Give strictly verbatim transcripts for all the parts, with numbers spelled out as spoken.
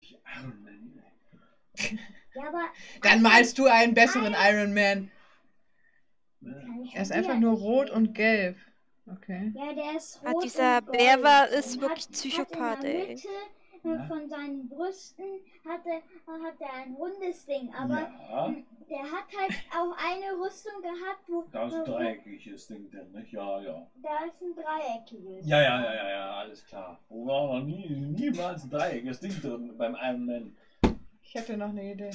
Iron Man. Ja, aber Dann malst du einen besseren Iron Man. kann ich Er ist schon einfach wieder nur nicht rot reden. und gelb. Okay. Ja, der ist Ah, rot dieser und gold Bärber ist und wirklich hat, Psychopath, hat in der ey. Mitte Ja. äh, von seinen Brüsten hat er, hat er ein rundes Ding, aber Ja, m, der hat halt auch eine Rüstung gehabt, wo, da ist ein wo dreieckiges Ding drin, nicht? Ja, ja. da ist ein dreieckiges. Ja, ja, ja, ja, ja, alles klar. Wo war noch nie, niemals ein dreieckiges Ding drin beim Iron Man? Ich hätte noch eine Idee.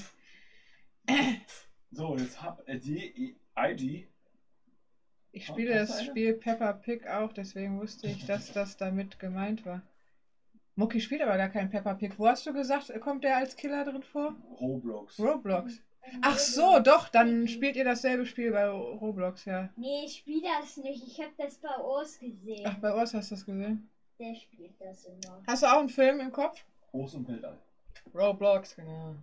So, jetzt hab äh, die I G. Ich Oh, spiele hast du das eine? Spiel Peppa Pig auch, deswegen wusste ich, dass das damit gemeint war. Mucki spielt aber gar keinen Peppa Pig. Wo hast du gesagt, kommt der als Killer drin vor? Roblox. Roblox. Ähm, Ach so, doch, dann spielt ihr dasselbe Spiel bei Roblox, ja. Nee, ich spiele das nicht. Ich habe das bei Urs gesehen. Ach, bei Urs hast du das gesehen. Der spielt das immer. Hast du auch einen Film im Kopf? Groß und Weltall. Roblox, genau.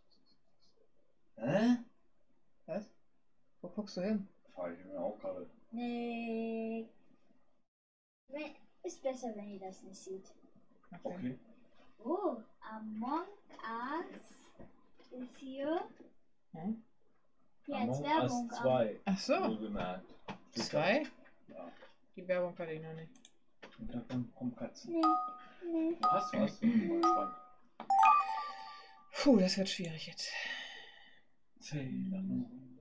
Hä? Was? Wo guckst du hin? Frage ich mir auch gerade. Nee. Wenn- Ist besser, wenn ihr das nicht seht. Okay. Oh, Among Us ist hier. Hm? Hier als Among Werbung. Us zwei. Ach so, Wohlgemerkt. zwei? Ja. Die Werbung hatte ich noch nicht. Und da kommen- kommen Katzen. Nee, nee. Du hast was? Ich bin mal gespannt. Puh, das wird schwierig jetzt. Sailor Moon.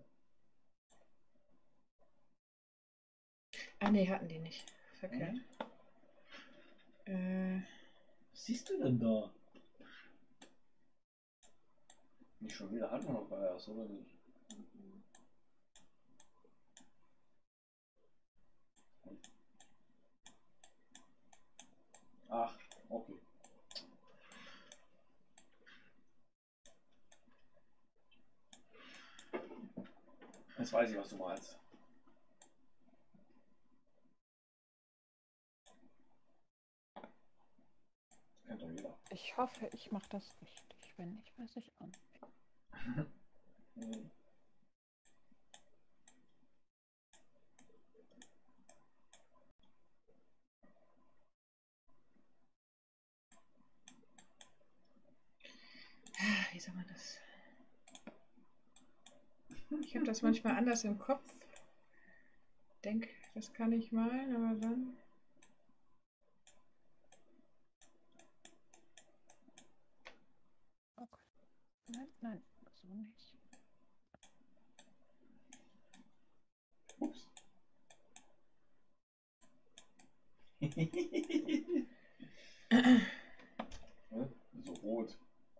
Ah, nee, hatten die nicht. Verkehrt. Äh, Was siehst du denn da? Nicht schon wieder, hatten wir noch bei erst, oder nicht? Ach, okay. Jetzt weiß ich, was du meinst. Kennt doch jeder. Ich hoffe, ich mache das richtig. Wenn nicht, weiß ich auch nicht. Hm. wie soll man das? Ich habe das manchmal anders im Kopf. Denk, das kann ich malen, aber dann. Okay. Nein, nein, so nicht. Ups. Hä? So rot.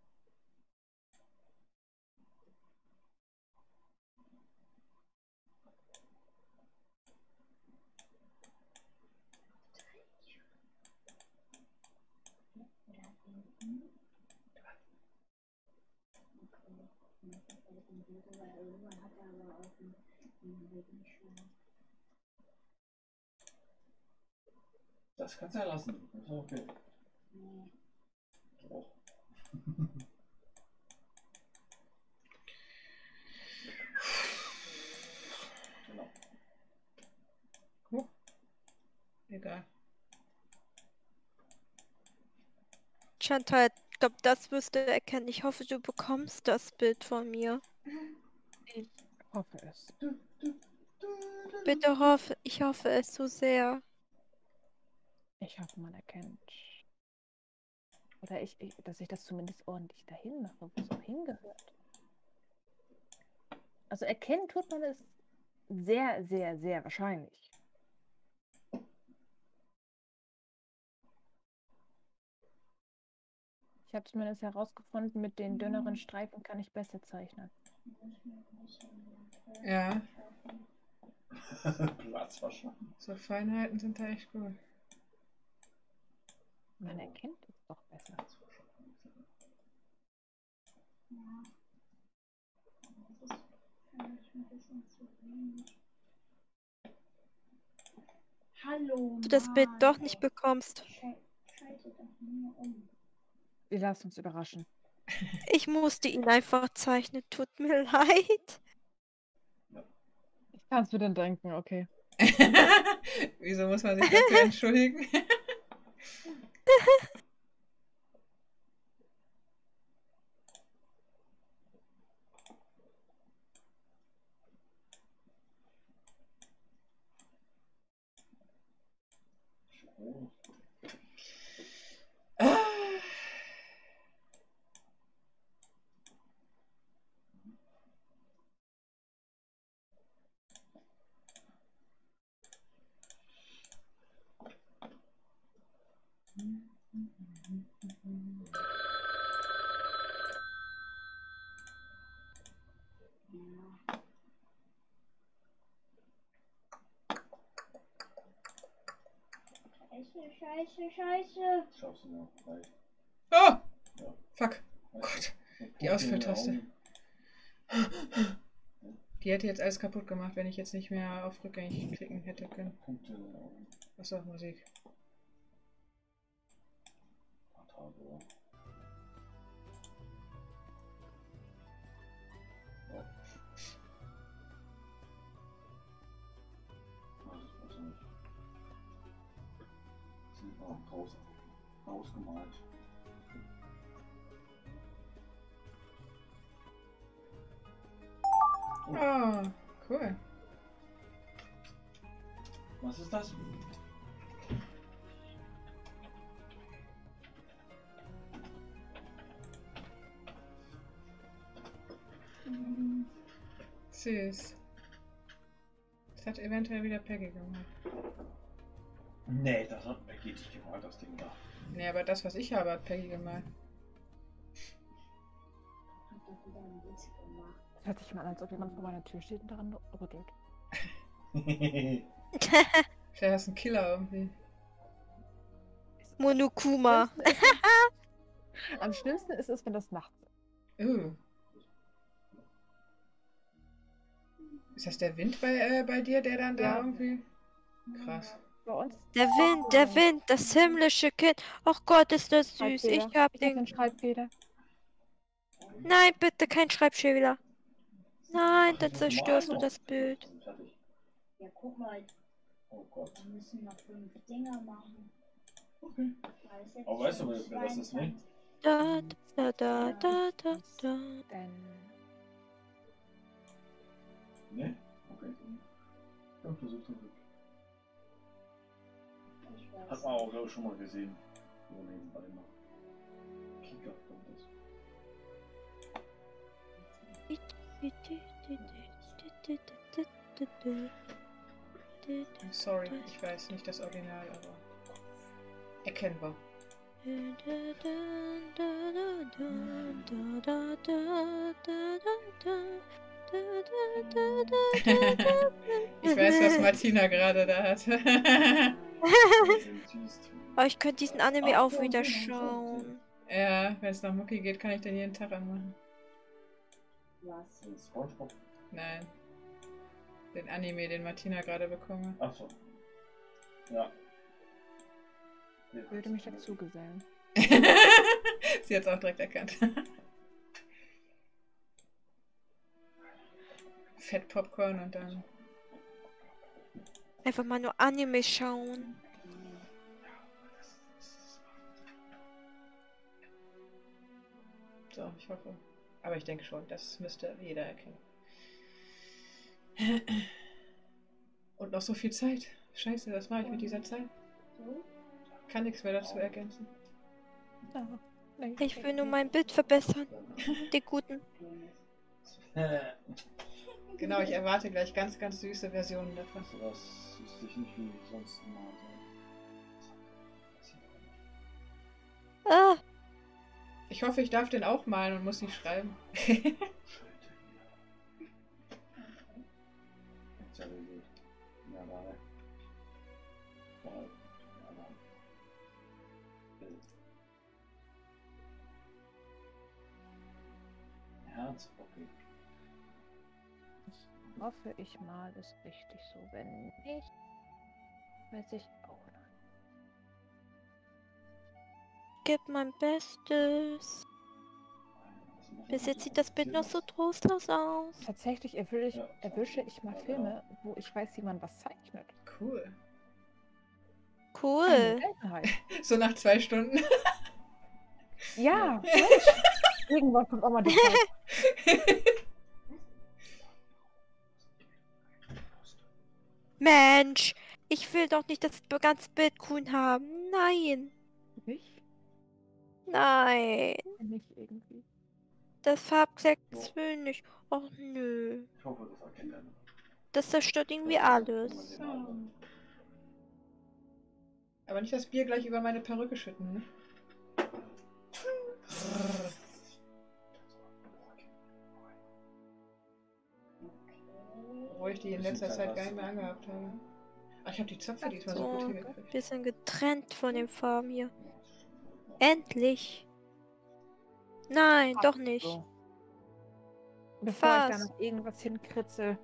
Das kannst du ja lassen. Das ist okay. Nee. Doch. Genau. Huh. Egal. Chantal, ich glaube, das wirst du erkennen. Ich hoffe, du bekommst das Bild von mir. Ich hoffe es. Bitte hoffe, ich hoffe es so sehr. Ich hoffe, man erkennt. Oder ich, ich, dass ich das zumindest ordentlich dahin mache, wo es auch hingehört. Also erkennen tut man es sehr, sehr, sehr wahrscheinlich. Ich habe zumindest herausgefunden, mit den dünneren Streifen kann ich besser zeichnen. Ja, Platz verschaffen. so Feinheiten sind da echt gut. Man erkennt es doch besser. Hallo. Du das Bild Mann. doch nicht bekommst. Schal- Schalte doch nur um. Wir lassen uns überraschen. Ich musste ihn einfach zeichnen. Tut mir leid. Ich kann es mir denn denken, okay. Wieso muss man sich dafür entschuldigen? Scheiße, scheiße, scheiße. Schaffst du noch gleich. Oh! Ja. Fuck. Weißt Gott. du, Die Ausführtaste. Die hätte jetzt alles kaputt gemacht, wenn ich jetzt nicht mehr auf rückgängig klicken hätte können. Punkte in den Augen. Achso, Musik. Fatal, oder? Ja. Das ist besser nicht. Sind wir auch draußen ausgemalt. Ah, cool. Was ist das? Süß. Das hat eventuell wieder Peggy gemacht. Nee, das hat Becky nicht gemalt, das Ding da. Nee, aber das, was ich habe, hat Peggy gemalt. Hat doch wieder einen Witz gemacht. Das hört sich mal an, als ob jemand vor meiner Tür steht und daran rüttelt. Vielleicht hast du einen Killer irgendwie. Monokuma. Am schlimmsten ist es, wenn das nachts ist. Uh. Ist das der Wind bei, äh, bei dir, der dann da Ja. irgendwie... Krass. Bei uns. Der Wind, der Wind, das himmlische Kind. Ach Gott, ist das süß. Ich Schreibfehler. hab Ich hab den. den Schreibfehler. Nein, bitte kein Schreibschäler. Nein, Ach, dann das ist zerstörst du normal das noch. Bild. Fertig. Ja, guck mal, Oh Gott. wir müssen noch fünf Dinger machen. Okay. Weil es jetzt Aber weißt du, schon wer- wer das ist, ne? zweiundzwanzig. Da, da, da, da, da, da. Denn Ne? Okay. Dann versuch zurück. Ich weiß Hat man auch, glaube ich, schon mal gesehen. So nebenbei noch. Kika kommt das. Sorry, ich weiß nicht das Original, aber... Erkennbar. Ich weiß, was Martina gerade da hat. Oh, ich könnte diesen Anime auch wieder schauen. Ja, wenn es nach Mucki geht, kann ich den jeden Tag anmachen. was. SpongeBob. Nein. Den Anime, den Martina gerade bekomme. Achso. Ja. ich würde mich dazu gesellen. Sie hat es auch direkt erkannt. Fett Popcorn und dann... Einfach mal nur Anime schauen. So, ich hoffe. Aber ich denke schon, das müsste jeder erkennen. Und noch so viel Zeit. Scheiße, was mache ich mit dieser Zeit? So? Kann nichts mehr dazu ergänzen. Ja, nee, Ich will nur mein Bild verbessern. Die guten. Genau, ich erwarte gleich ganz, ganz süße Versionen davon. So was wüsste ich nicht, wie sonst mal sein. Ah, Ich hoffe, ich darf den auch malen und muss nicht schreiben. Sehr gut. Ja, nein. Ja, nein. Herz, okay. hoffe ich mal, ist richtig so. Wenn nicht, weiß ich auch nicht. gib mein Bestes. Bis jetzt sieht das Bild noch so trostlos aus. Tatsächlich erwische ich, Ja. erwische ich mal Filme, wo ich weiß, wie man was zeichnet. Cool. Eine Cool. Seltenheit. So nach zwei Stunden. Ja, Mensch. Irgendwann kommt auch mal die Zeit. Mensch, ich will doch nicht das ganze Bild grün haben. Nein, Nicht? nein. Nicht irgendwie. Das Farbklecks will nicht. Och nö. Ich hoffe, das erkennt er. Das zerstört irgendwie alles. Aber nicht das Bier gleich über meine Perücke schütten, ne? Obwohl ich die in letzter Zeit gar nicht mehr angehabt habe. Ach, ich habe die Zöpfe diesmal so So, gut ein hingekriegt. bisschen getrennt von den Farben hier. Endlich. Nein, Ach doch nicht. so. Bevor ich da Fast. noch irgendwas hinkritzel.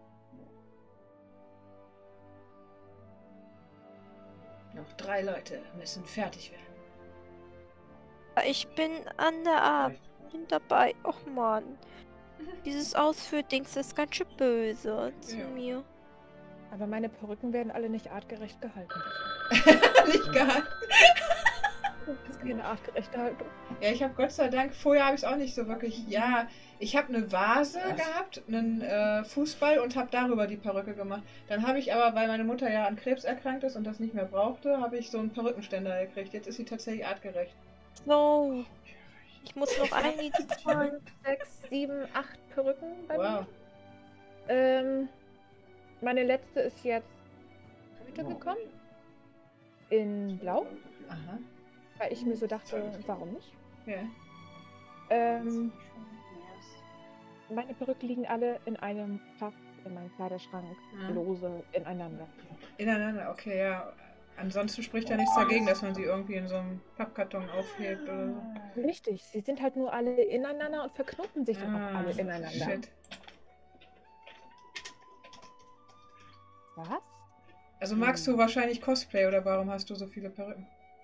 Noch drei Leute müssen fertig werden. Ich bin an der Arbeit. Bin dabei. Och Mann. Dieses Ausführdings ist ganz schön böse zu Ja. mir. Aber meine Perücken werden alle nicht artgerecht gehalten. Nicht gehalten. Das ist keine artgerechte Haltung. Ja, ich habe Gott sei Dank, vorher habe ich es auch nicht so wirklich. Ja, ich habe eine Vase Was? gehabt, einen äh, Fußball und habe darüber die Perücke gemacht. Dann habe ich aber, weil meine Mutter ja an Krebs erkrankt ist und das nicht mehr brauchte, habe ich so einen Perückenständer gekriegt. Jetzt ist sie tatsächlich artgerecht. So. Ich muss noch einige zahlen. fünf, sechs, sieben, acht Perücken bei Wow. mir. Ähm, meine letzte ist jetzt heute gekommen. In Blau. Aha. Weil ich mir so dachte, warum nicht? Ja. Ähm, meine Perücken liegen alle in einem Fach in meinem Kleiderschrank, Ah. lose ineinander. Ineinander, okay, ja. Ansonsten spricht ja nichts dagegen, dass man sie irgendwie in so einem Pappkarton aufhebt oder so. Richtig, sie sind halt nur alle ineinander und verknoten sich dann auch Ah, alle ineinander. shit. Was? Also magst du wahrscheinlich Cosplay oder warum hast du so viele Perücken?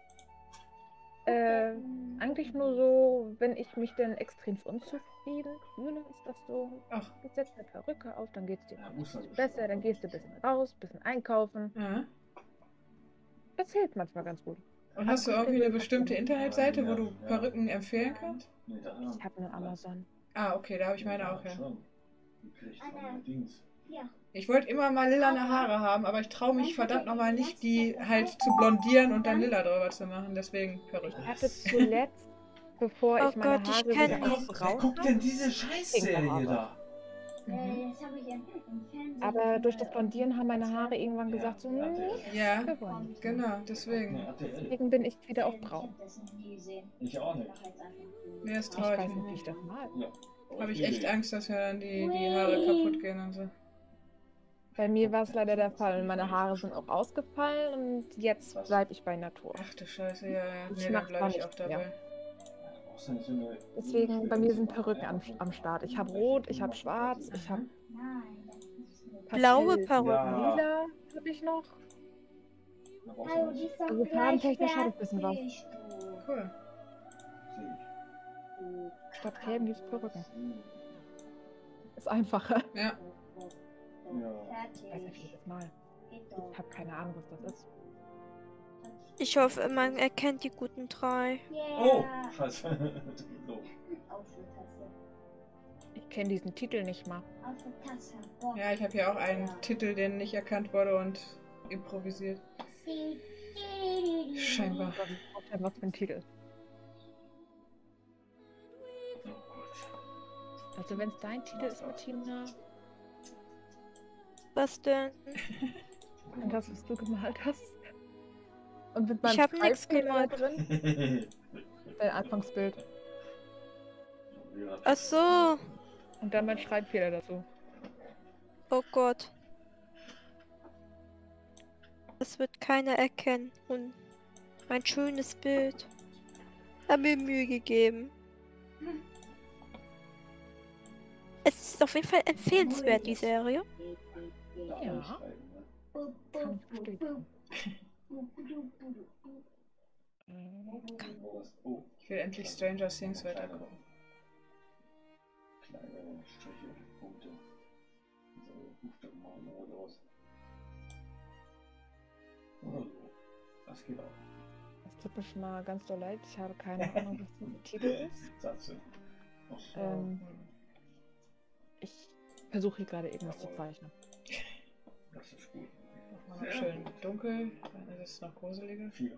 Äh, eigentlich nur so, wenn ich mich denn extrem unzufrieden fühle, ist das so, Ach. du setzt eine Perücke auf, dann geht's dir Ja, ein muss bisschen man besser, dann gehst du ein bisschen raus, ein bisschen einkaufen. Ja. Das hilft manchmal ganz gut. Und hast du irgendwie eine bestimmte Internetseite, wo du Perücken empfehlen kannst? Nee, da Ich habe nur Amazon. Ah, okay, da habe ich meine auch, ja. Schon. Gekriegt von der Dings. Ja. Ich wollte immer mal lilane Haare haben, aber ich traue mich verdammt nochmal nicht, die halt zu blondieren und dann lila drüber zu machen. Deswegen Perücke. Ich hatte zuletzt, bevor Oh ich meine Gott, ich Haare kenn wieder die. Wer braun guckt habe. denn diese Scheißserie da? Mhm. Äh, das habe ich im im Fernsehen. Aber durch das Blondieren haben meine Haare irgendwann gesagt, so, Ja, nee, Ja, wir wollen nicht. genau, deswegen. R T L. Deswegen bin ich wieder auf braun. Ich auch nicht. Mir ist Ich weiß traurig. nicht, wie ich das mal. Ja. Habe ich echt Angst, dass mir dann die, die Haare kaputt gehen und so. Bei mir war es leider der Fall. Meine Haare sind auch ausgefallen und jetzt bleibe ich bei Natur. Ach du Scheiße, ja, ja. Ich Nee, dann mach bleibe gar ich auch nichts mehr. dabei. Deswegen, bei mir sind Perücken am, am Start. Ich habe rot, ich habe schwarz, ich habe Nein, das ist nicht. Blaue Pastell- Perücken. Ja. lila habe ich noch. Hallo, die ist doch Also gleich farbentechnisch habe ich ein bisschen was. fertig, du. Cool. Statt Creme gibt es Perücken. Ist einfacher. Ja. Ich weiß nicht, Fertig. jedes Mal. Geht doch. Ich habe keine Ahnung, was das ist. Ich hoffe, man erkennt die guten drei. Oh, Yeah. scheiße. So. Aufschultasse. Ich kenne diesen Titel nicht mal. Aufschultasse. Boah. Ja, ich habe hier auch einen Titel, der nicht erkannt wurde und improvisiert. Scheinbar. Was ist denn was für ein Titel? Oh Gott. Also wenn es dein Titel ist, Martina, Was denn? und das, was du gemalt hast. Und mit meinem Ich hab nix Schreibfehler gemalt. drin, dein Anfangsbild. Ach so. Und dann mein Schreibfehler dazu. Oh Gott. Das wird keiner erkennen. Und mein schönes Bild. Hab mir Mühe gegeben. Es ist auf jeden Fall empfehlenswert, die Serie. Ja. Kann ich bestätigen. Oh, Ich will endlich Stranger Things weitergucken. kleine Striche, Punkte. So, Buchstaben mal rot aus. Oder so. Das geht auch. Es tut mir schon mal ganz doll leid. Ich habe keine Ahnung, was der Titel ist. Satze. Ach so. Ähm, ich versuche hier gerade irgendwas zu zeichnen. Das ist gut. Mach mal noch schön dunkel, dann ist es noch gruseliger. Vier.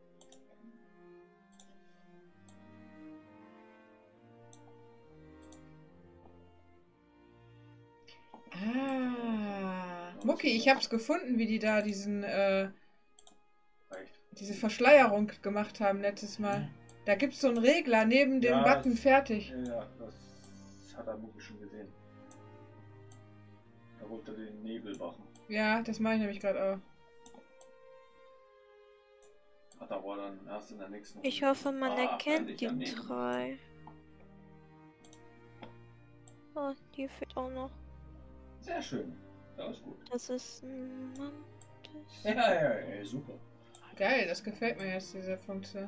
Ah. Mucki, ich hab's gefunden, wie die da diesen, äh, Reicht. diese Verschleierung gemacht haben letztes Mal. Da gibt's so einen Regler neben dem Ja, Button das- fertig. Ja, das hat er Mucki schon gesehen. Da wollte er den Nebel machen. Ja, das mache ich nämlich gerade auch. Hat aber dann erst in der nächsten Ich Runde. hoffe, man Ah, erkennt fertig, die daneben. drei. Oh, hier fehlt auch noch. Sehr schön. Das ist gut. Das ist ein Mantis. Ja, ja, ja, super. Geil, das gefällt mir jetzt, diese Funktion.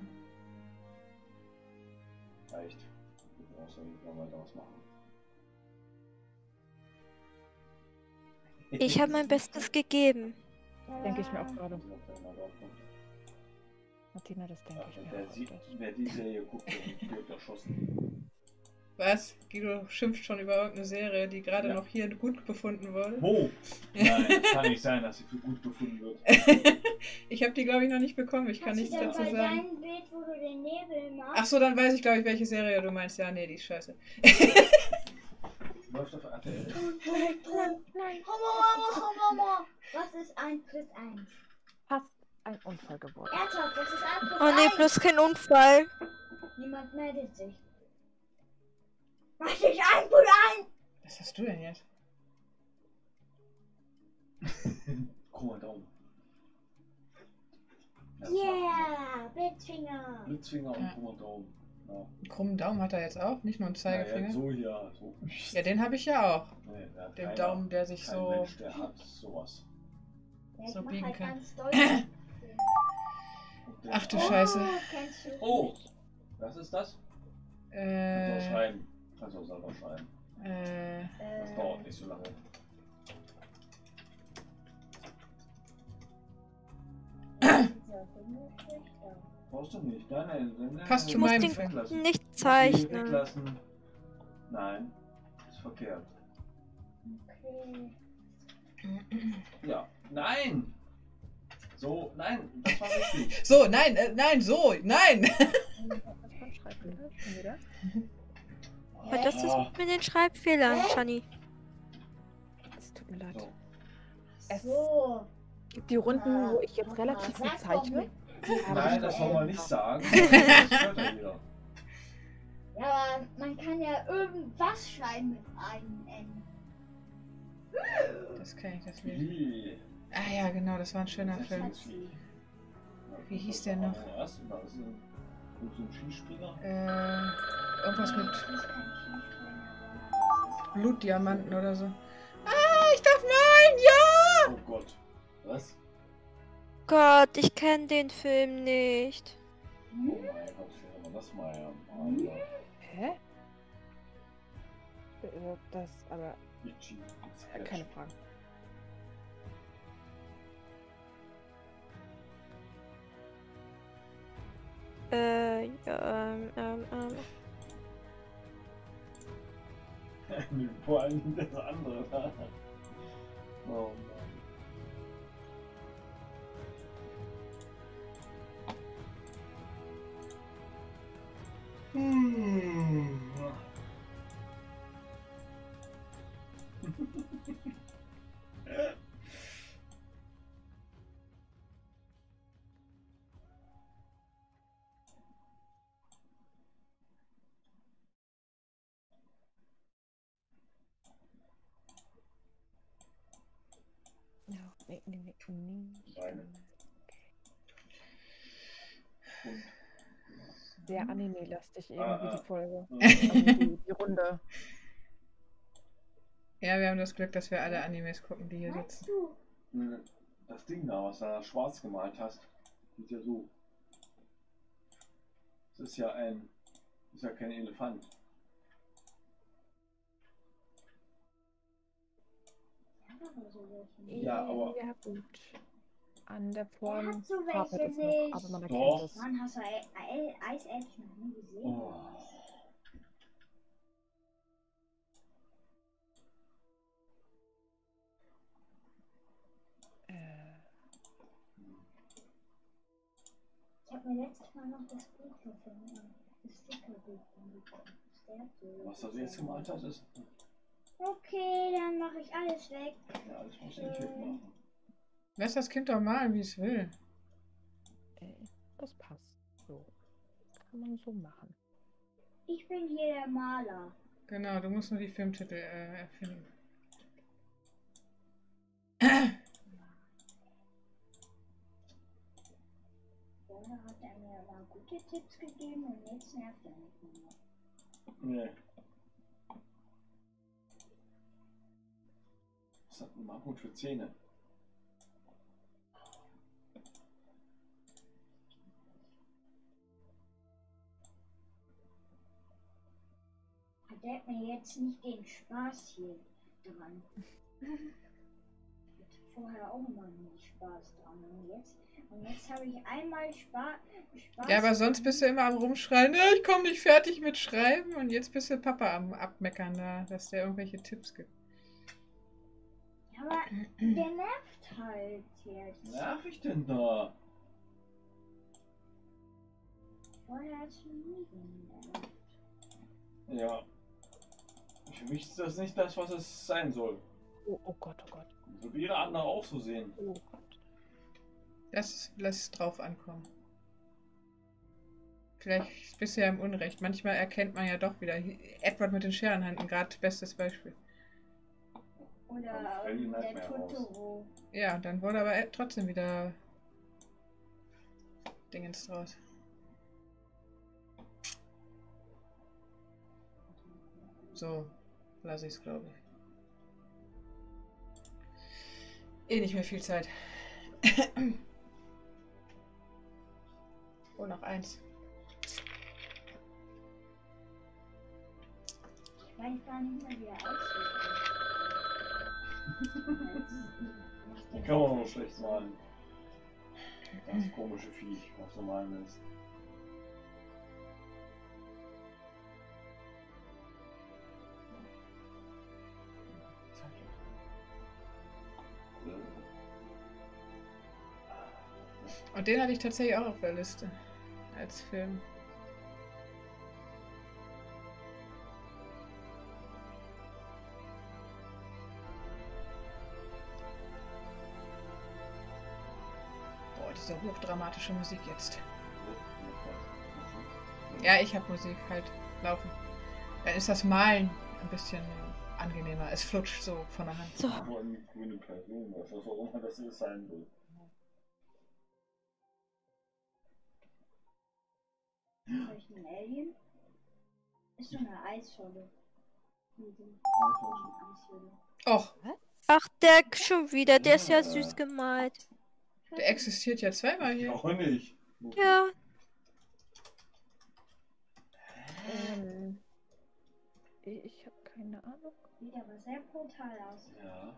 Reicht. Du brauchst ja nicht noch weiter was machen. Ich habe mein Bestes gegeben. Denke ich mir auch gerade. Ob der mal drauf kommt. Martina, das denke Ach, ich wenn mir der auch. sieht, öfters. wer die Serie guckt, der wird erschossen. Was? Guido schimpft schon über irgendeine Serie, die gerade Ja. noch hier gut befunden wurde. Wo? Nein, das kann nicht sein, dass sie für gut befunden wird. Ich habe die, glaube ich, noch nicht bekommen. Ich kann Hast du nichts denn dazu bei sagen. deinem Bild, wo du den Nebel machst? Ach so, dann weiß ich, glaube ich, welche Serie du meinst. Ja, nee, die ist scheiße. Läuft auf R T L. Nein. Homo, Homo, Homo, Homo. Was ist eins plus eins? Fast ein Unfall geworden. Ernsthaft, was ist eins plus Oh nee, eins? bloß kein Unfall. Niemand meldet sich. Was ist eins plus eins? Was hast du denn jetzt? Krummer Daumen. Ja, Yeah, Blitzfinger. Blitzfinger und Ja. krummer Daumen. Ja. Einen krummen Daumen hat er jetzt auch, nicht nur einen Ja, Zeigefinger. ja, so hier. So. Ja, den habe ich ja auch. Nee, der hat Den keiner- Daumen, der sich kein so... Mensch, der hat sowas. Ja, ich So mach biegen halt kann. ganz doll. Und der- Ach du Oh, Scheiße. kennst du Oh, nicht? was ist das? Kannst du auch Äh, schreiben. Kannst du auch selber schreiben. äh, Das Äh, dauert nicht so lange. dieser Himmel ist schlechter. Brauchst du nicht. Nein, nein, nein, nein. Passt nein, zu musst meinem ihn Film. weglassen. Nicht Musst ihn zeichnen. Weglassen. Nein, ist verkehrt. Okay. Ja, nein! So, nein, das war richtig. so, nein, äh, nein, so, nein! Was für ein Schreibfehler? Schon wieder? Was ist das mit den Schreibfehlern, Shani? Es tut mir leid. So. Es So. gibt die Runden, wo ich jetzt Papa, relativ viel sag doch zeichne. mit- aber Nein, ich das weiß soll man nicht. nicht sagen. Das hört er wieder. Ja, aber man kann ja irgendwas schreiben mit einem N. Das kann ich, das Lied. Wie? Ah ja, genau, das war ein schöner Das Film. ist wie- Wie hieß der noch? Was? War das ein, so ein Skispringer? Äh, irgendwas mit Das ist kein Skispringen, aber das ist- Blutdiamanten oder so. Ah, ich darf malen, ja! Oh Gott. Was? Gott, ich kenne den Film nicht. Oh mein Gott, fällt aber das mal ja. Also, Hä? Äh, Das, aber Itchy. äh, keine Fragen. Äh, ja, ähm, ähm, ähm. Vor allem das andere. Oh Mann. Hm. Ja, nee, nee, nee, nee. Beine. Und, Sehr anime-lastig irgendwie Ah, ah. die Folge. äh, Also die, die Runde. Ja, wir haben das Glück, dass wir alle Animes gucken, die hier Meinst sitzen. du? das Ding da, was du da schwarz gemalt hast, sieht ja so. Das ist ja ein. Das ist ja kein Elefant. aber so welche nicht. Ja, aber- Ja, gut. An der Er Form hat so hapert welche es noch, nicht. aber man Doch. erkennt es. Mann, hast du E- E- Eisäpfel noch nie gesehen? Oh. Äh, Ich habe mir letztes Mal noch das Bild gefunden. Das Stickerbild angeguckt. Der hat so Was du jetzt gemalt hast, ist. Okay, dann mache ich alles weg. Ja, alles muss ich wegmachen. Lass das Kind doch malen, wie es will. äh, das passt. So. Kann man so machen. Ich bin hier der Maler. Genau, du musst nur die Filmtitel äh, erfinden. Vorne gute Tipps gegeben und jetzt nervt er nicht mehr. Nee. Was hat ein Mammut für Zähne? Verderbt mir jetzt nicht den Spaß hier dran. Ich hatte vorher auch immer nie Spaß dran. Und jetzt, und jetzt habe ich einmal Spa Spaß. Ja, aber sonst bist du immer am Rumschreien, "Ja, ich komme nicht fertig mit Schreiben", und jetzt bist du Papa am Abmeckern da, dass der irgendwelche Tipps gibt. Ja, aber der nervt halt jetzt. Was nerv ich denn da? Vorher hast du nie genervt. Ja. Für mich ist das nicht das, was es sein soll. Oh, oh Gott, oh Gott. Das wird jeder andere auch so sehen. Oh Gott. Das lässt drauf ankommen. Vielleicht bist du ja im Unrecht. Manchmal erkennt man ja doch wieder. Edward mit den Scherenhänden, gerade bestes Beispiel. Oder Kommt ähm, Freddy der Nightmare raus. Totoro. Ja, dann wurde aber Ed trotzdem wieder Dingens draus. So, lasse ich es, glaube ich. Eh nicht mehr viel Zeit. Oh, noch eins. Ich weiß gar nicht mehr, wie er aussieht. Die kann man nur schlecht malen. Das komische Viech, was du malen willst. Und den hatte ich tatsächlich auch auf der Liste. Als Film. Boah, diese hochdramatische Musik jetzt. Ja, ich habe Musik halt laufen. Dann ist das Malen ein bisschen angenehmer. Es flutscht so von der Hand. So. Nur eine grüne Person, was auch immer das ist, sein will. Soll ich einen Alien? Ist so eine Eisscholle. Eishöhle. Och, Ach, der schon wieder. Der ist ja süß gemalt. der existiert ja zweimal hier. Auch nicht. Ja. Ähm, ich ich habe keine Ahnung. Sieht aber sehr brutal aus. Ja.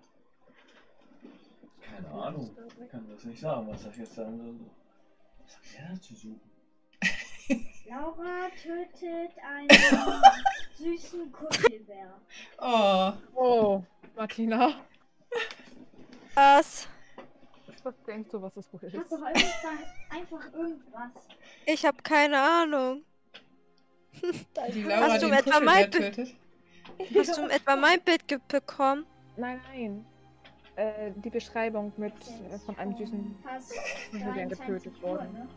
Keine Ahnung. Ich kann das nicht sagen, was das jetzt sein soll. Was hat der da zu suchen? Laura tötet einen süßen Kuschelbär. Oh, Oh, Martina. Was? Was denkst du, was das wohl Ich hab ist? doch einfach, einfach irgendwas. Ich habe keine Ahnung. die Laura, Hast du die einen etwa mein Kuschelbär Bild- tötet. Hast du etwa mein Bild ge- bekommen? Nein, nein. Äh, die Beschreibung mit äh, von einem süßen Fast Kuschelbären dreiundzwanzig getötet Uhr, worden. ne?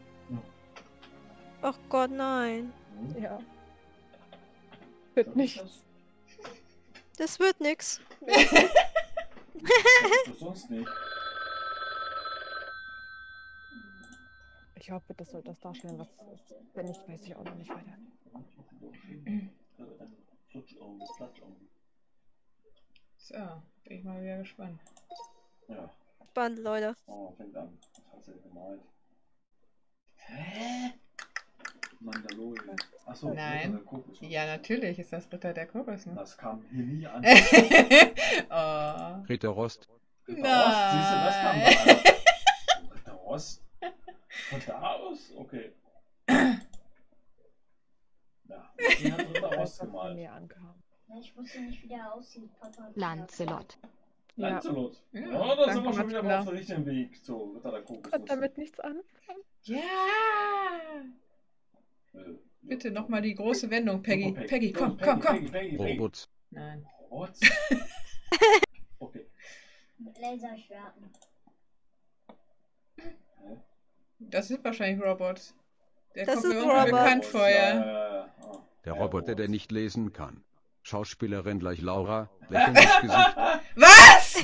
Ach Gott, nein. Hm? Ja. Wird Was ist nichts. Das wird nix. Das ist sonst nicht. Ich hoffe, das soll das darstellen, was es ist. Wenn nicht, weiß ich auch noch nicht weiter. Ein Flutschauge, Platschauge. So, bin ich mal wieder gespannt. Ja. Spannend, Leute. Oh, fängt an. Was hat sie denn gemalt? Hä? Mandalorian. Achso, Nein. der Kokos. Ja, natürlich ist das Ritter der Kokosnuss. Das kam hier nie an. Oh. Ritter Rost. Ritter Rost, siehst du, das kam da an. Ritter Rost? Von da aus? Okay. Ja, die hat Ritter Als Rost das von gemalt. mir ankam. Ja, ich wusste nicht, wie der aussieht. Papa hat Lancelot. Ja. Lancelot. Ja, Ja, da sind danke, wir schon wieder Martina. auf dem richtigen Weg zu Ritter der Kokosnuss. Hat damit nichts an. Ja! Äh, Bitte nochmal die große Wendung, Peggy. Super, Peggy, komm, Peggy, komm, komm. Peggy, Peggy, Peggy. Robot. Nein. What? Okay. Mit Laserschwerten. Das ist wahrscheinlich Robot. Der Das kommt ist mir irgendwie Robot. bekannt vor, ja. ja. Ah. Der Ja, Roboter, der Robot. nicht lesen kann. Schauspielerin gleich Laura. Lächeln ins Gesicht. Was?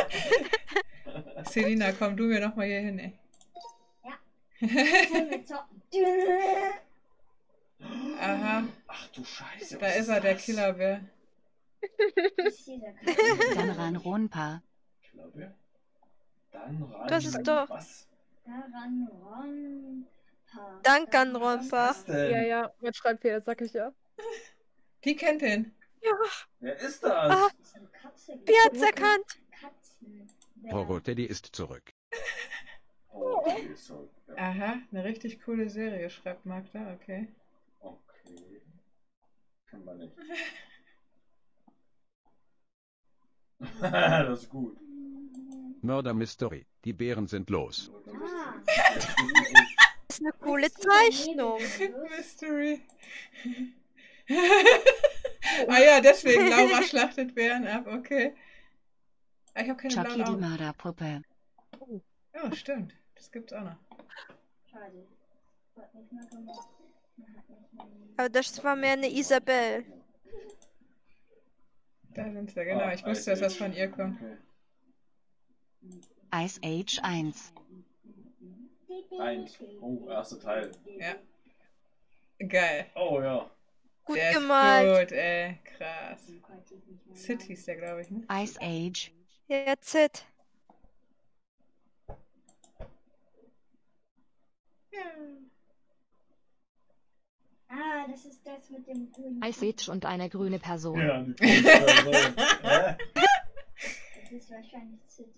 Selina, komm du mir nochmal hier hin, ey. Wollen wir zocken? Aha, Ach du Scheiße. da was ist er, der das? Killerbär. Ist dieser Katzen. Danganronpa. Killerbär? Dann ran. Das ist doch- Was? Daran Ronpa. Danganronpa. Was denn? Ja, ja, mit Schreibfehler, sag ich ja. Die kennt ihn. Wer ist das? Ah. Das ist eine Katze. Wer hat's erkannt? Katzen. Horror Teddy ist zurück. Oh, okay, so. Ja. Aha, eine richtig coole Serie, schreibt Magda, okay. Okay. Kann man nicht. Das ist gut. Murder Mystery. Die Bären sind los. Ah. Das ist eine coole Zeichnung. Mystery. Ah ja, deswegen, Laura schlachtet Bären ab, okay. Ah, ich habe keine Chucky blauen die Augen. Mörderpuppe. Oh, stimmt. Das gibt's auch noch. Schade. Hat nicht mehr gemacht. Hat nicht mehr gemacht. Aber das war mehr eine Isabel. Da sind sie, genau. Ich wusste, dass das von ihr kommt. Okay. Ice Age eins. Eins. Oh, erster Teil. Ja. Geil. Oh ja. Gut Der ist gemalt. gut, ey. Krass. Sid hieß der, glaube ich, ne? Ice Age. Jetzt it. Ah, das ist das mit dem grünen. Ice Age und eine grüne Person. Ja, die Person. Hä? Das ist wahrscheinlich Sid.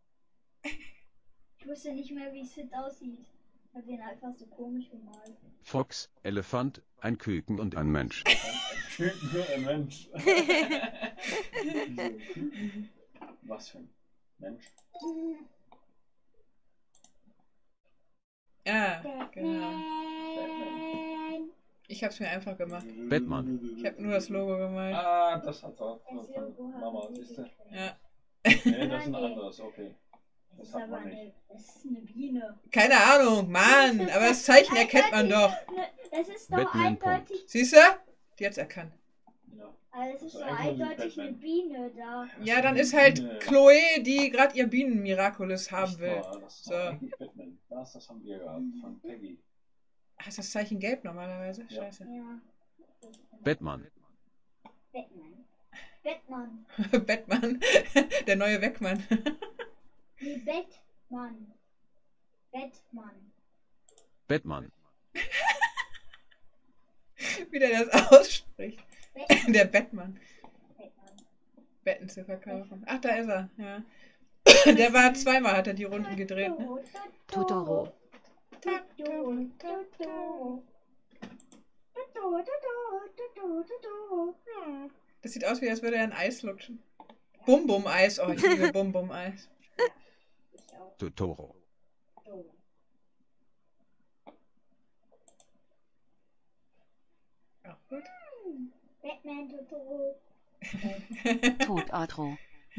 Ich wusste nicht mehr, wie Sid aussieht. Ich habe ihn einfach so komisch gemalt. Fox, Elefant, ein Küken und ein Mensch. Küken für ein Mensch. Was für ein Mensch? Ah, genau. Batman. Ich hab's mir einfach gemacht. Batman. Ich habe nur das Logo gemalt. Ah, das hat's auch. Das Das Logo von Mama, haben siehst du? sie Ja. Nee, das ist ein anderes, okay. Das Das ist hat aber man nicht. eine, das ist eine Biene. Keine Ahnung, Mann. Aber das Zeichen erkennt man doch. Ne, Das ist doch Batman, eindeutig. Siehst du? Die hat's erkannt. Ja. Also es ist Also so eigentlich nur die eindeutig eine Batman. Biene da. Ja, dann ist halt Biene. Chloe, die gerade ihr Bienen-Miraculous haben Nicht will. wahr, Das ist So. doch eigentlich Batman. Das, das haben wir gehabt von Peggy. Ach, ist das Zeichen gelb normalerweise? Ja. Scheiße. Ja. Batman. Batman. Batman. Batman. Der neue Weckmann. Nee, Batman. Batman. Batman. Wie der das ausspricht. Batman. Der Batman. Batman. Betten zu verkaufen. Ach, da ist er. Ja. Der war zweimal, hat er die Runden gedreht. Ne? Totoro. Totoro. Totoro. Totoro. Totoro. Totoro. Ja. Das sieht aus, wie als würde er ein Eis lutschen. Bum-Bum-Eis. Oh, ich liebe Bum-Bum-Eis. Ich auch. Totoro. So. Auch gut. Batman. Totoro. Totoro.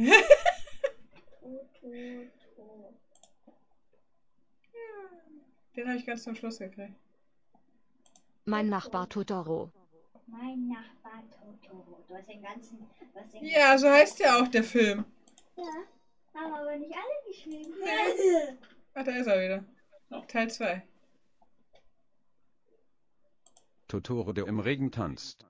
Totoro. Den habe ich ganz zum Schluss gekriegt. Mein Nachbar Totoro. Mein Nachbar Totoro. Du hast den ganzen. Du hast den Ja, so heißt ja auch der Film. Ja, haben aber nicht alle geschrieben. Ach, da ist er wieder. Teil zwei. Totoro, der im Regen tanzt.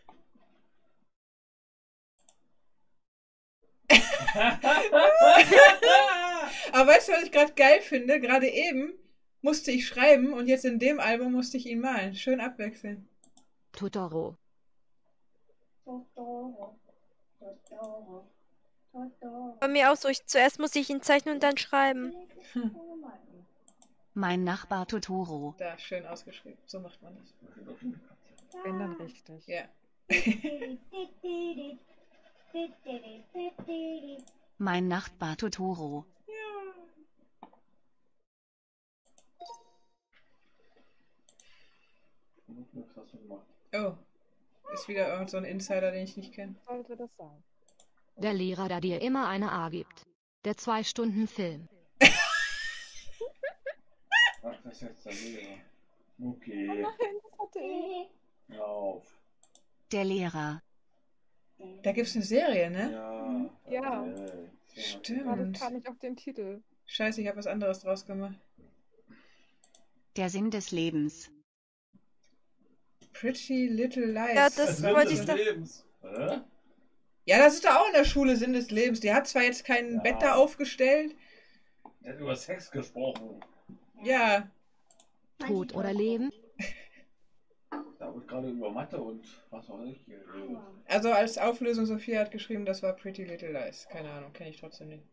Aber weißt du, was ich gerade geil finde? Gerade eben musste ich schreiben und jetzt in dem Album musste ich ihn malen. Schön abwechseln. Totoro. Totoro. Totoro. Totoro. Bei mir auch so. Ich, zuerst muss ich ihn zeichnen und dann schreiben. Mein Nachbar Totoro. Da, schön ausgeschrieben. So macht man das. Wenn dann richtig. Ja. Mein Nachbar Totoro. Was hast du gemacht? Oh. Ist wieder irgend so ein Insider, den ich nicht kenne. Sollte das sein. Der Lehrer, der dir immer eine A gibt. Der Zwei-Stunden-Film. Ach, das ist jetzt der Lehrer. Okay, Nein, das hatte ich. hör auf. Der Lehrer. Da gibt's eine Serie, ne? Ja. Ja. okay. Stimmt. Gerade kam ich auf den Titel. Scheiße, ich habe was anderes draus gemacht. Der Sinn des Lebens. Pretty Little Lies. Ja, das Was Sinn war wollte des ich doch- Lebens. Hä? Ja, das ist doch auch in der Schule Sinn des Lebens. Die hat zwar jetzt kein Ja. Bett da aufgestellt. Der hat über Sex gesprochen. Ja, Tod oder Leben? Da wird gerade über Mathe und was weiß ich geredet. also als Auflösung, Sophia hat geschrieben, das war Pretty Little Lies. Keine Ahnung, kenne ich trotzdem nicht.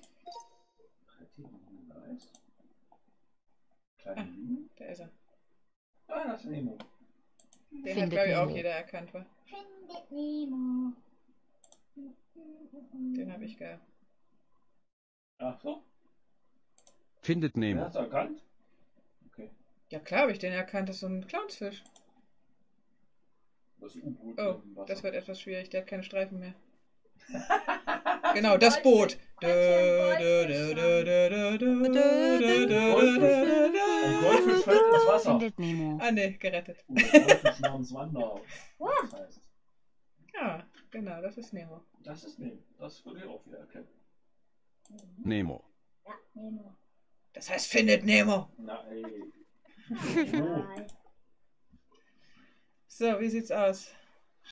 Nice. Kleine Lügen. Da ist er. Ah, das ist Nemo. Den Findet hat, glaube ich, auch Nemo. jeder erkannt, wa? Findet Nemo. Den habe ich geil. Ach so, Findet den Nemo. hast du erkannt? Okay. Ja, klar habe ich den erkannt. Das ist so ein Clownsfisch. Das U-Boot Oh, im Wasser. das wird etwas schwierig. Der hat keine Streifen mehr. Genau, das Boot. Dö, dö, dö, dö, dö, dö, dö, dö, dö, dö, Ein Goldfisch fällt ins Wasser. Findet Nemo. Ah, ne, gerettet. Uh, der Goldfisch namens Wanda. Das heißt, Ja, genau, das ist Nemo. das ist Nemo. Das würde ich auch wieder erkennen. Nemo. Ja, Nemo. Das heißt, findet Nemo. Na ey. Nein. So, wie sieht's aus?